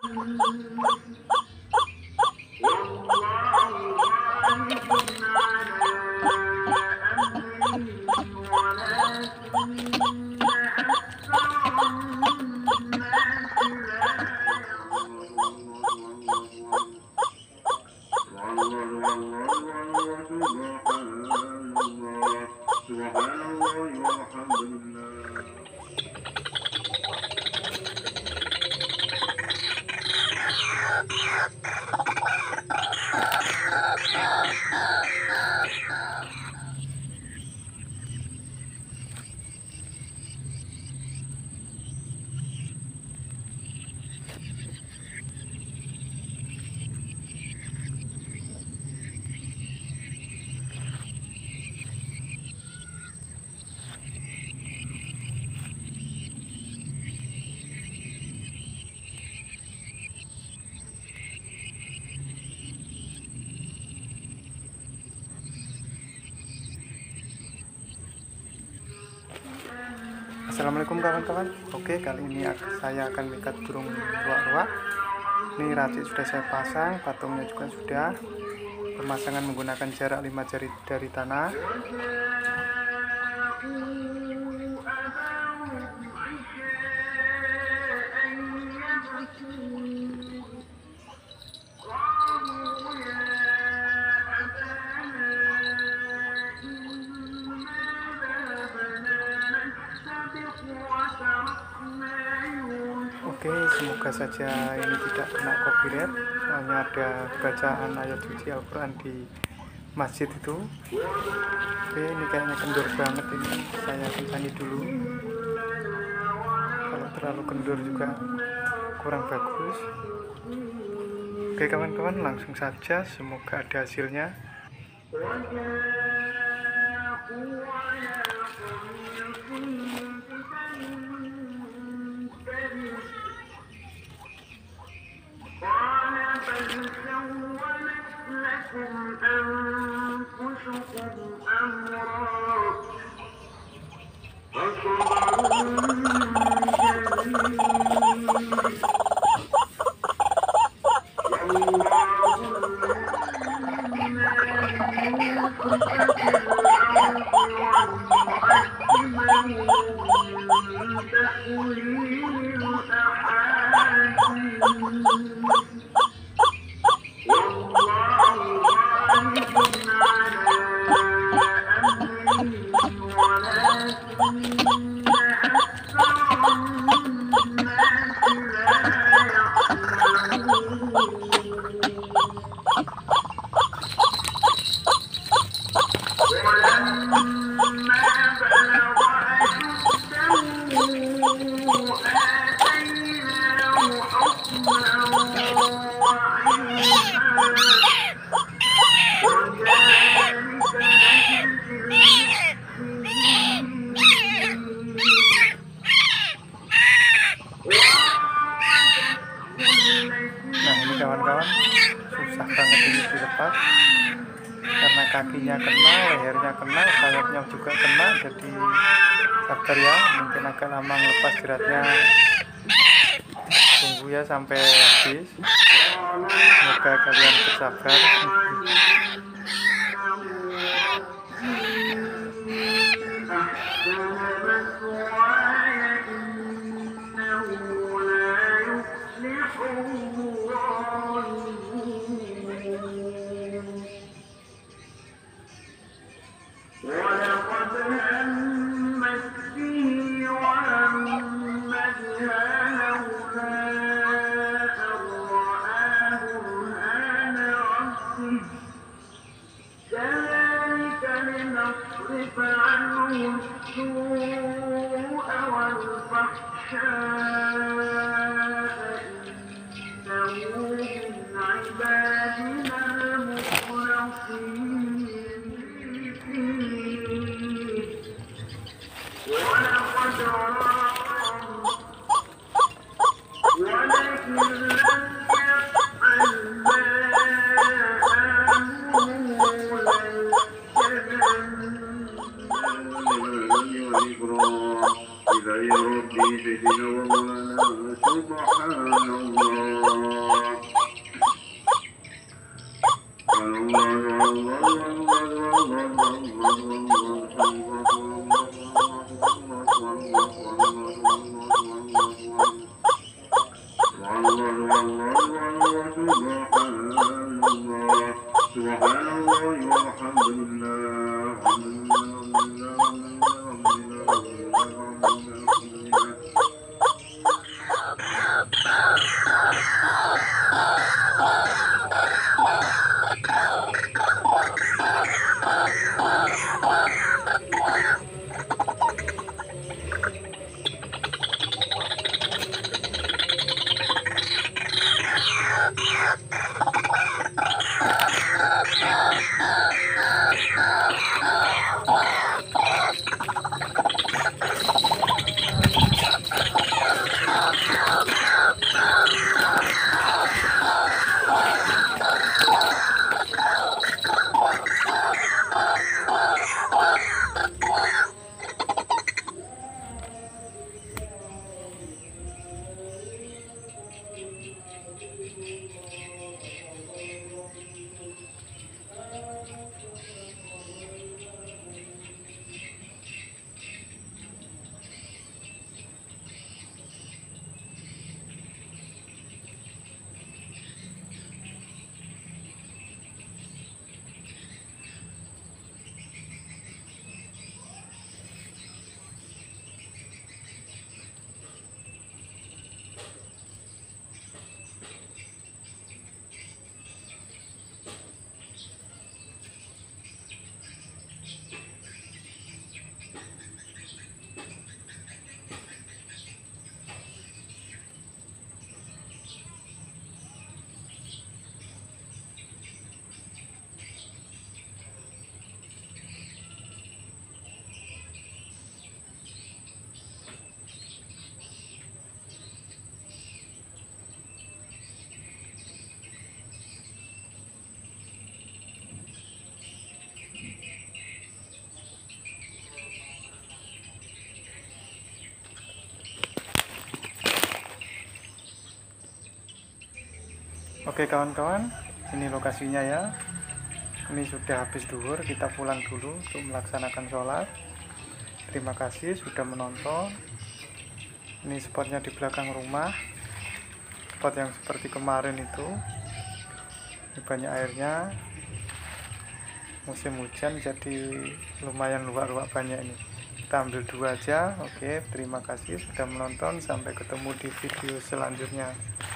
Assalamualaikum kawan-kawan. Oke, kali ini saya akan mengikat burung ruak-ruak. Ini racik sudah saya pasang, patungnya juga sudah. Pemasangan menggunakan jarak 5 jari dari tanah. Oke, semoga saja ini tidak kena copyright. Soalnya ada bacaan ayat suci Al-Quran di masjid itu. Oke, ini kayaknya kendur banget ini. Saya kencangi dulu. Kalau terlalu kendur juga kurang bagus. Oke kawan-kawan, langsung saja. Semoga ada hasilnya. Nah ini kawan-kawan, susah banget ini dilepas karena kakinya kena, lehernya kena, sayapnya juga kena. Jadi sabar ya, mungkin agak lama melepas jeratnya. Tunggu ya sampai habis. Semoga kalian bersabar. إلى ربي سيدنا ومولانا سبحان الله. Oke kawan-kawan, ini lokasinya ya. Ini sudah habis duhur, kita pulang dulu untuk melaksanakan sholat. Terima kasih sudah menonton. Ini spotnya di belakang rumah, spot yang seperti kemarin itu. Ini banyak airnya, musim hujan jadi lumayan luak-luak banyak ini. Kita ambil 2 aja. Oke, terima kasih sudah menonton, sampai ketemu di video selanjutnya.